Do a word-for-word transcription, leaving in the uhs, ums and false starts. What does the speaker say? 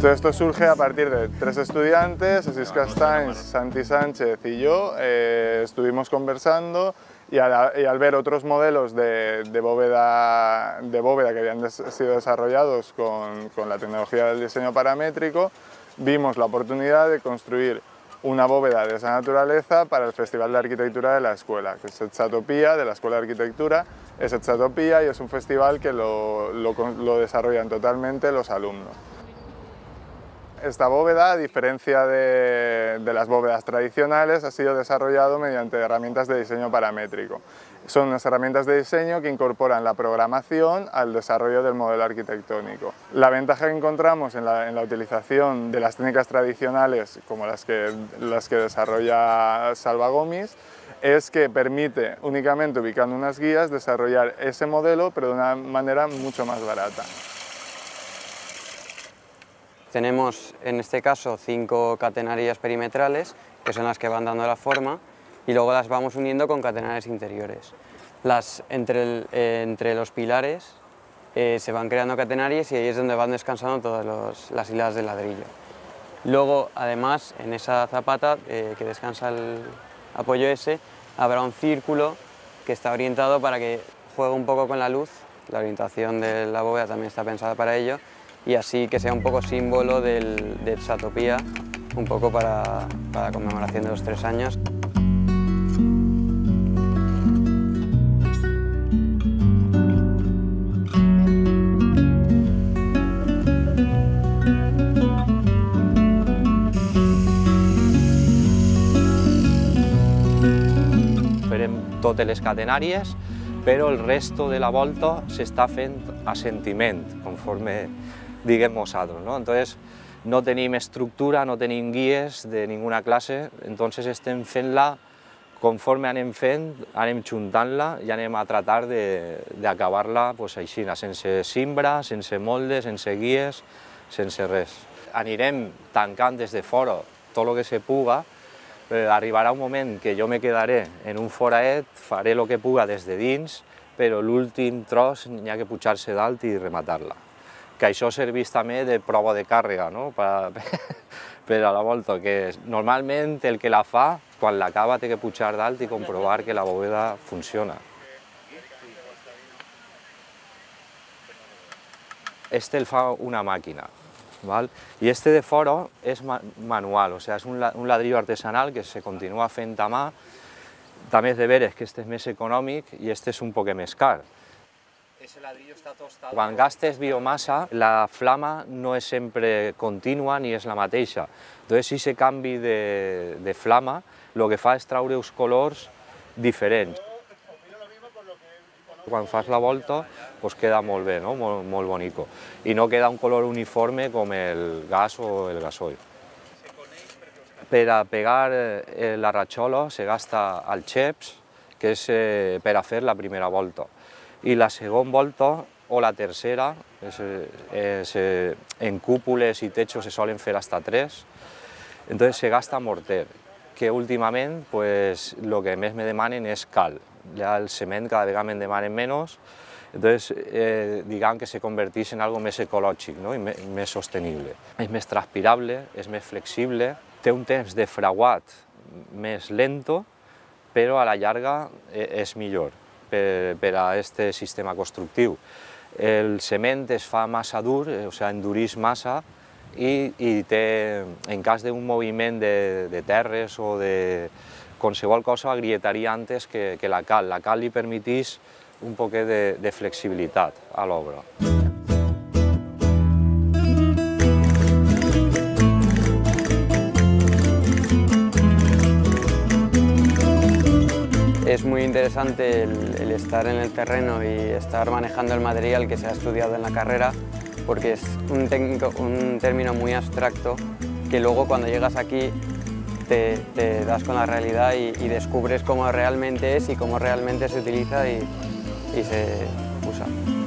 Todo esto surge a partir de tres estudiantes, Asís Castañs, Santi Sánchez y yo, eh, estuvimos conversando y al, y al ver otros modelos de, de, bóveda, de bóveda que habían des, sido desarrollados con, con la tecnología del diseño paramétrico, vimos la oportunidad de construir una bóveda de esa naturaleza para el Festival de Arquitectura de la escuela, que es Echatopía, de la Escuela de Arquitectura. Es Echatopía y es un festival que lo, lo, lo desarrollan totalmente los alumnos. Esta bóveda, a diferencia de, de las bóvedas tradicionales, ha sido desarrollado mediante herramientas de diseño paramétrico. Son unas herramientas de diseño que incorporan la programación al desarrollo del modelo arquitectónico. La ventaja que encontramos en la, en la utilización de las técnicas tradicionales, como las que, las que desarrolla Salva Gomis, es que permite, únicamente ubicando unas guías, desarrollar ese modelo, pero de una manera mucho más barata. Tenemos en este caso cinco catenarias perimetrales, que son las que van dando la forma, y luego las vamos uniendo con catenarias interiores. Las, entre, el, eh, entre los pilares eh, se van creando catenarias y ahí es donde van descansando todas los, las hiladas de ladrillo. Luego, además, en esa zapata eh, que descansa el apoyo ese, habrá un círculo que está orientado para que juegue un poco con la luz. La orientación de la bóveda también está pensada para ello, y así que sea un poco símbolo del, de Echatopía, un poco para, para la conmemoración de los tres años. Farem totes les catenàries, però el resto de la volta s'està fent a sentiment, conforme diguem nosaltres, ¿no? Entonces, no tenim estructura, no tenim guies de ninguna classe, entonces estem fent-la conforme anem fent, anem juntant-la i anem a tratar d'acabar-la pues, així, sense cimbra, sense molde, sense guies, sense res. Anirem tancant des de fora tot el que se puga, eh, arribarà un moment que jo me quedaré en un foraet, faré el que puga des de dins, però l'últim tros n'hi ha que pujar-se dalt i rematar-la. Que això serveix també de prova de càrrega, no? per, per a la volta, que normalment el que la fa, quan l'acaba té que pujar dalt i comprovar que la bóveda funciona. Este el fa una màquina, ¿val? I este de fora és manual, o sigui, és un ladrillo artesanal que se continua fent a mà. També és de veres que este és més econòmic i este és un poc més car. Quan gastes biomassa, la flama no és sempre contínua ni és la mateixa. Entonces, si aquest canvi de, de flama, el que fa és traure uns colors diferents. Quan fas la volta, pues queda molt bé, no? molt, molt bonico. I no queda un color uniforme com el gas o el gasoil. Per a pegar la ratxola se gasta el xeps, que és per a fer la primera volta. I la segona volta, o la tercera, és, és, en cúpules i techos se solen fer hasta tres, entonces se gasta morter, que últimament pues, el que més me demanen és cal. Ja el cement cada vegada me'n demanen menys, entonces eh, diguem que se converteix en algo més ecològic, no? I més sostenible. És més transpirable, és més flexible, té un temps de fraguat més lento, però a la llarga és millor per, per a aquest sistema constructiu. El cement es fa massa dur, o sigui, endureix massa, i, i té, en cas d'un moviment de, de terres o de qualsevol cosa, agrietaria antes que, que la cal. La cal li permeteix un poc de, de flexibilitat a l'obra. Es muy interesante el, el estar en el terreno y estar manejando el material que se ha estudiado en la carrera, porque es un, técnico, un término muy abstracto que luego cuando llegas aquí te, te das con la realidad y, y descubres cómo realmente es y cómo realmente se utiliza y, y se usa.